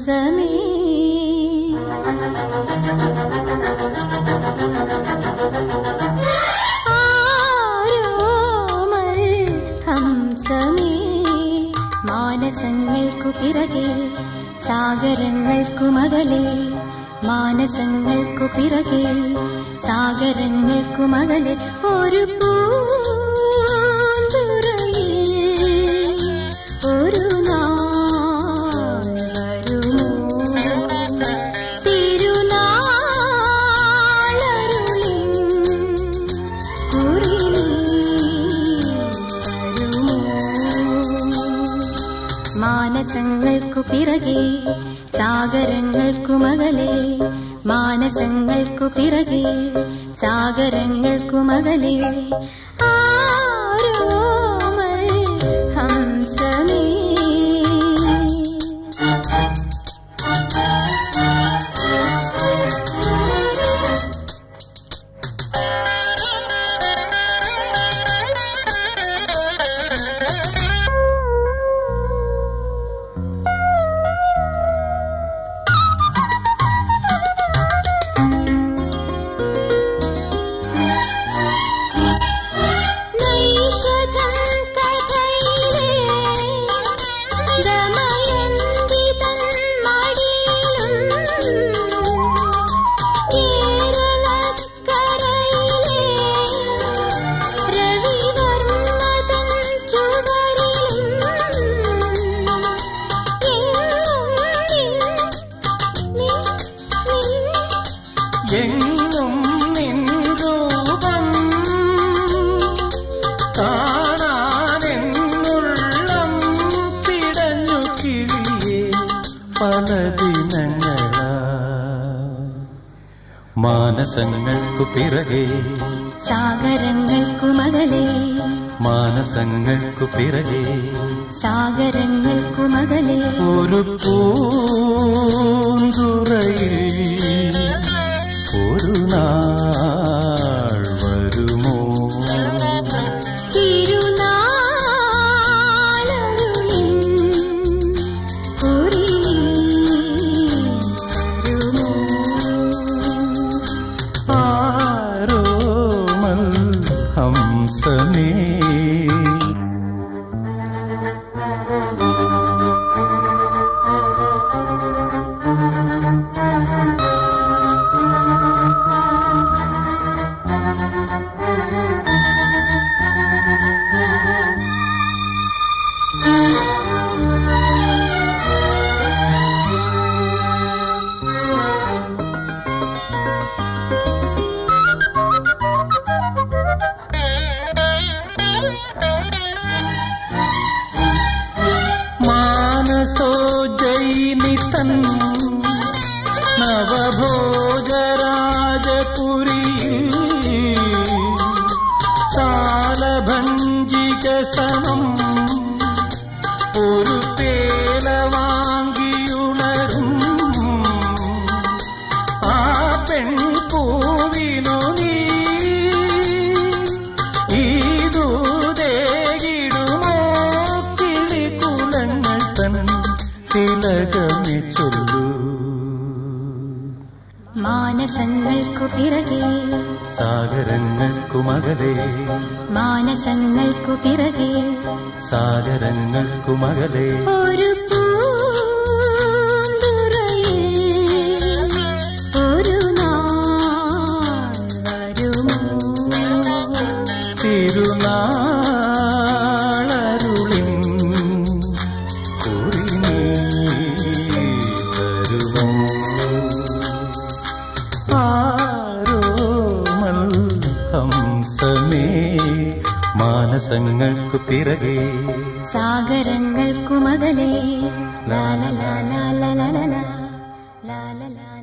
ഹംസമേ ആരോമൽ ഹംസമേ മാനസങ്ങൾക്കു പിറകെ സാഗരങ്ങൾക്കു മകലെ മാനസങ്ങൾക്കു പിറകെ സാഗരങ്ങൾക്കു മകലെ ഒരു പൂന്തുറയിൽ ഒരു നാൾ വരുമോ തിരുനാളരുളിൻ കുറിനി വരുമോ മാനസങ്ങൾക്കു പിറകെ സാഗരങ്ങൾക്കു മകലെ മാനസങ്ങൾക്കു പിറകെ സാഗരങ്ങൾക്കു മകലെ ആരോമൽ ഹംസമേ മാനസങ്ങൾക്കു പിറകെ സാഗരങ്ങൾക്കു മകലെ മാനസങ്ങൾക്കു പിറകെ സാഗരങ്ങൾക്കു മകലെ ഒരു പൂന്തുറയിൽ ഒരു നാൾ വരുമോ തിരുനാളരുളിൻ കുറിനി വരുമോ ആരോമൽ ഹംസമേ മാനസോജയിനിതൻ നവഭോജരാജപുരിയിൽ സാലഭഞ്ജിക സമം ഒരു പേല വാങ്ങിയുണരും ആ പെൺപൂവിനു നീ ഈദൂതേകിടുമോ കിളികുലങ്ങൾ തൻ തിലകമേ ചൊല്ലൂ മാനസങ്ങൾക്കു പിറകെ സാഗരങ്ങൾക്കു മകലെ മാനസങ്ങൾക്കു പിറകെ സാഗരങ്ങൾക്കു മകലെ ഒരു പൂന്തുറയിൽ ഒരു നാൾ വരുമോ തിരുനാളരുളിൻ കുറിനി വരുമോ ആരോമൽ ഹംസമേ മാനസങ്ങൾക്കു പിറകെ സാഗരങ്ങൾക്കു മകലെ ലാ ലാ ലാ ലാ ലാ ലാ ലാ ലാ ലാ ലാ